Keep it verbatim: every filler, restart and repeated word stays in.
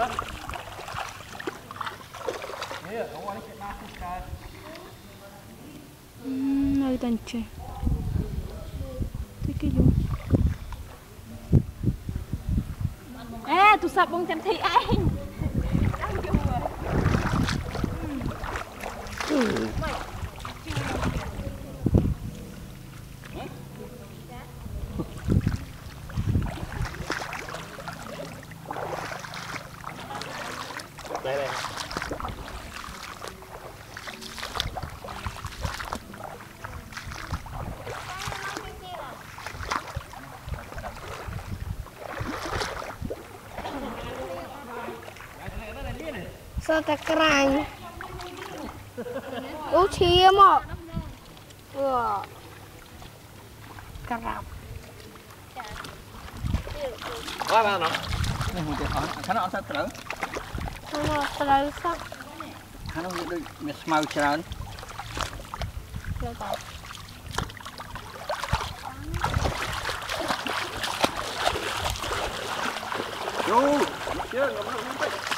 nơi tận trời thế cái gì ê tụi sập bông chăm thị anh đây đây sao ta cày ú chia mà ừ cà rập quá ba nó này một cái thằng khá nó sao tử không mà sao sao khá nó được miệt màu trơn lên tay vô chưa ngắm nó